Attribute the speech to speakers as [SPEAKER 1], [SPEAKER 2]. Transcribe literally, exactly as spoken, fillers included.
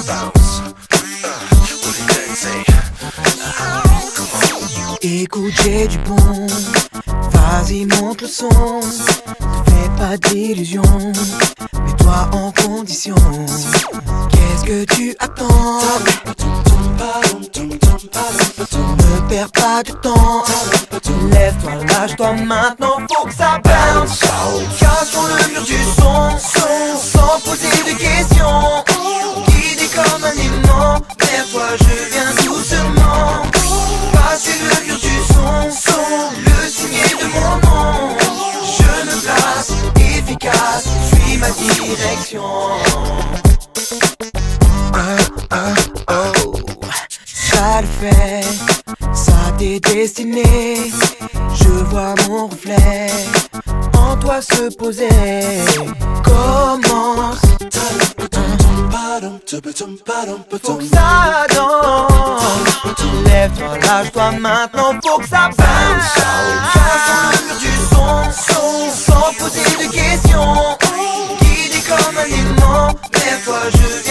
[SPEAKER 1] bounce. Willy Denzey.
[SPEAKER 2] Écoute, j'ai du bon, vas-y monte le son. Ne fais pas d'illusions, mets-toi en condition. Qu'est-ce que tu attends? Ne perds pas de temps. Lève-toi, lâche-toi maintenant, faut que ça bounce. Cassons le mur du son, son, sans poser de questions. Guidé comme un aimant, vers toi je viens doucement. Passer le mur du son, son, le signer de mon nom. Je me place, efficace, suis ma direction. Oh, oh, oh, ça le fait, ça t'est destiné. Je vois mon reflet en toi se poser. Commence, faut que ça danse. Lève-toi, lâche-toi maintenant, faut que ça bounce. Cassons le mur du son, son, sans poser de questions. Guidé comme un aimant, vers toi je